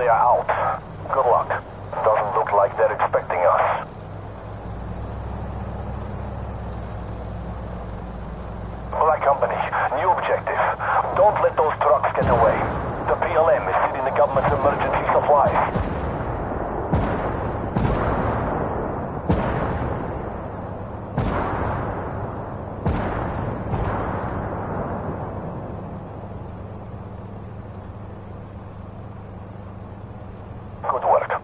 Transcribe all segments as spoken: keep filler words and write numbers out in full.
They are out. Good luck. Doesn't look like they're expecting us. Black Company, new objective. Don't let those trucks get away. The P L M is feeding the government's emergency supplies. Good work.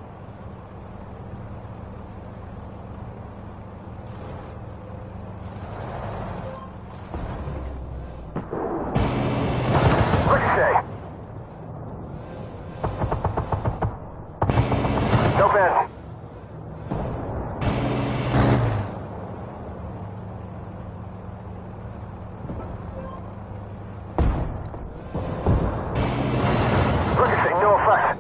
Ricochet! No Ben. Ricochet, no effect.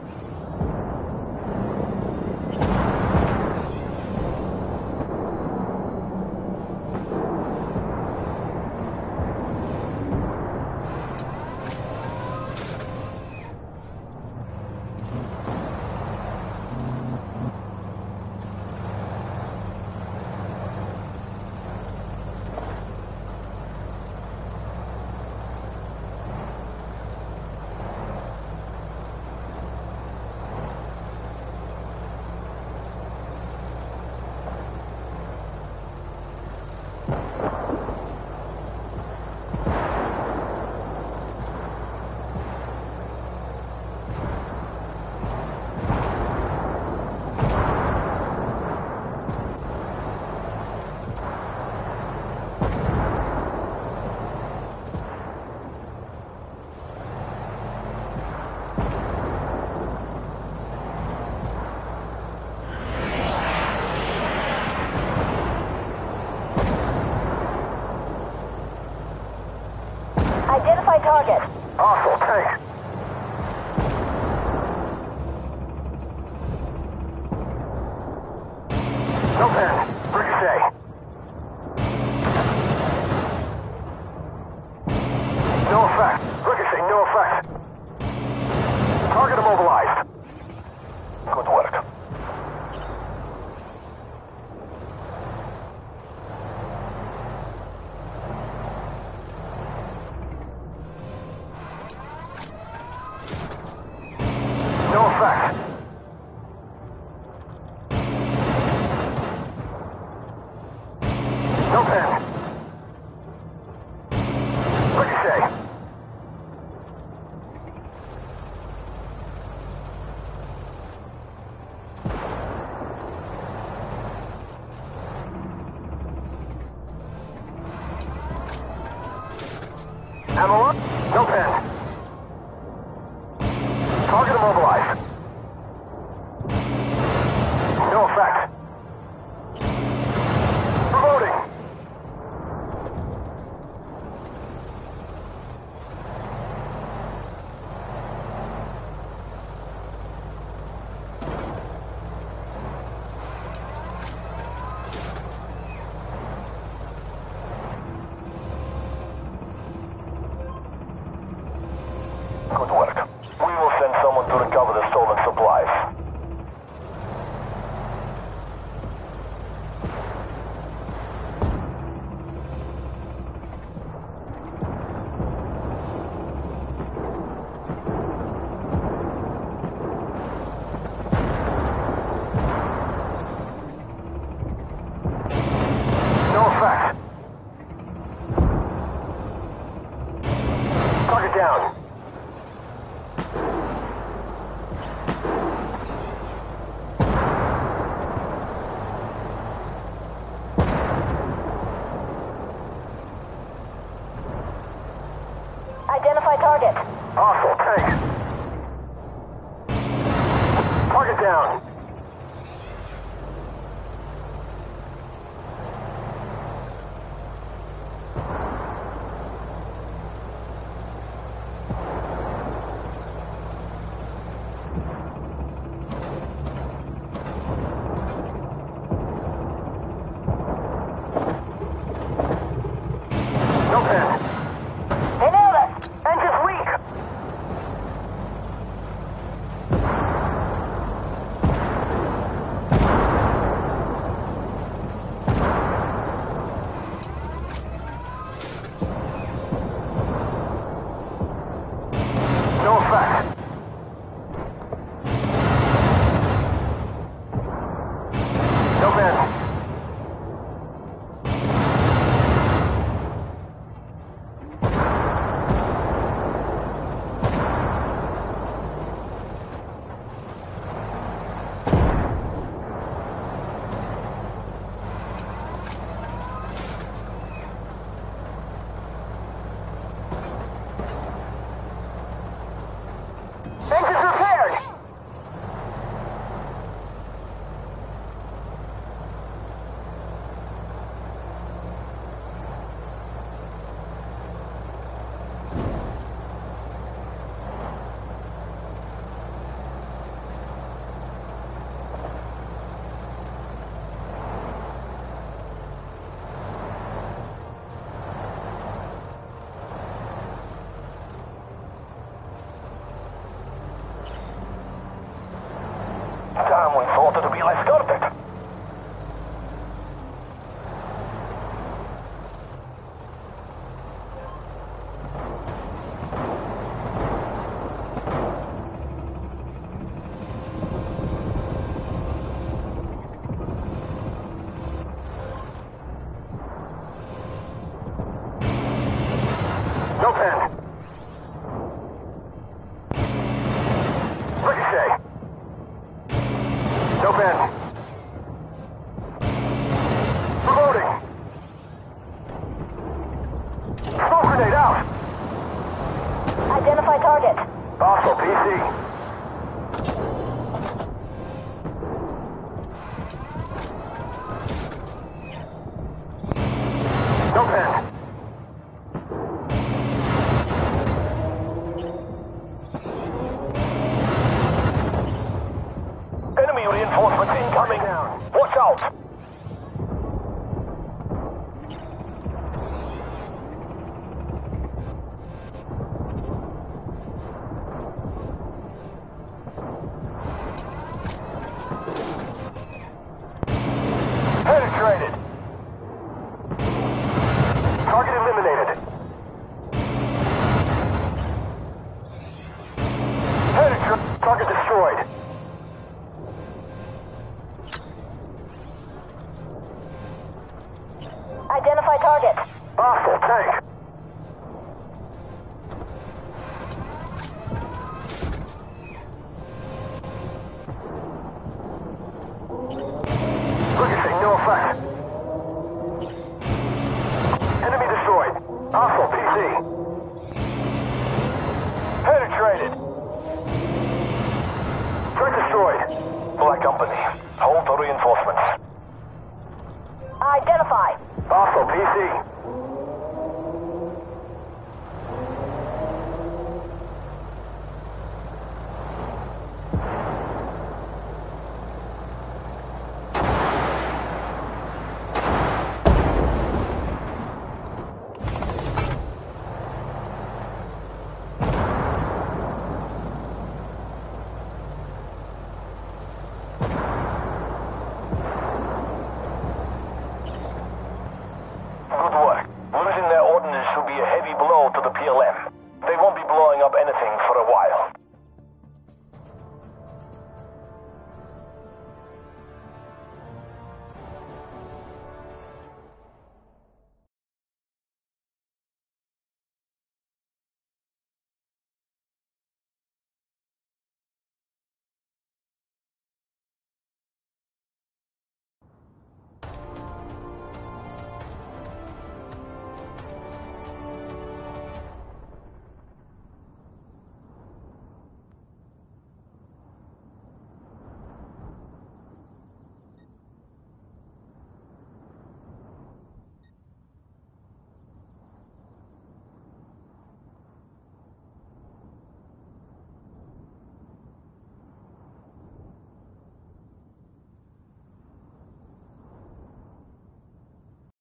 Identify target. Hostile tank. No Ben. Ricochet. No effect. Ricochet, no effect. Target immobilized. Good work. No effect. No pen. Ricochet. Ammo up. No pen. Target immobilized. No effect. Reloading. Good work. We will send someone to recover the stolen supplies. No effect. Target down. Identify target. Hostile tank. Target down. No pen. They nailed us. Engine's weak. no effect. No man. Engines repaired! Damn, we thought it'd be less guarded. No pen. Ricochet. No pen. Reloading. Smoke grenade out. Identify target. Hostile P C. No pen. Enemy reinforcements incoming. Watch out. Penetrated. Target eliminated. Penetrated. Target destroyed. Identify target. Hostile tank. Ricochet, no effect. Enemy destroyed. Hostile P C. Penetrated. Threat destroyed. Black Company. Hold the reinforcements. Identify. Hostile P C. Good work. Losing their ordnance should be a heavy blow to the P L M. They won't be blowing up anything for a while.